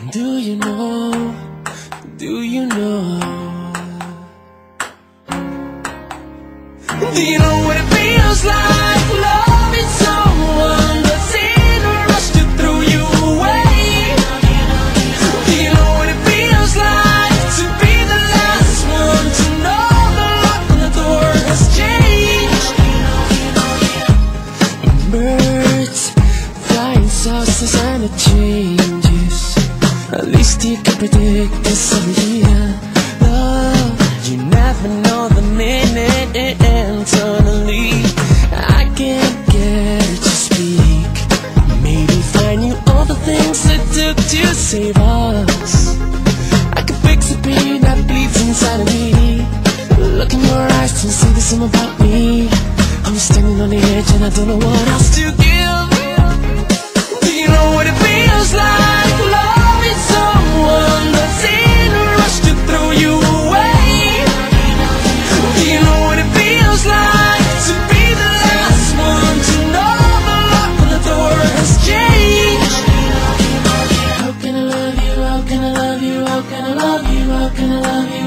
Do you know? Do you know? Do you know what it feels like? Loving someone that's in a rush to throw you away. Do you know what it feels like to be the last one to know the lock on the door has changed? Birds flying saucers and it changes. At least you can predict this every year. Love, you never know the minute internally. I can't get it to speak. Maybe find you all the things it took to save us. I could fix the pain that bleeds inside of me. Look in your eyes to see the same about me. I'm standing on the edge and I don't know what else to give. Do you know what it feels like? Loving someone that's in a rush to throw you away. Do you know what it feels like to be the last one to know the lock on the door has changed? How can I love you? How can I love you? How can I love you? How can I love you?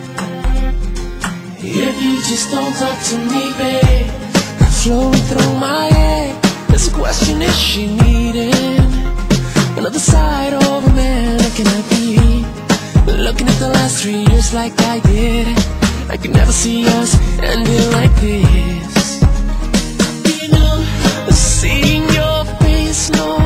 If you just don't talk to me, babe. Flowing through my head, there's a question: is she needing another side of a man looking at me? Looking at the last 3 years like I did, I could never see us ending like this. You know, seeing your face, no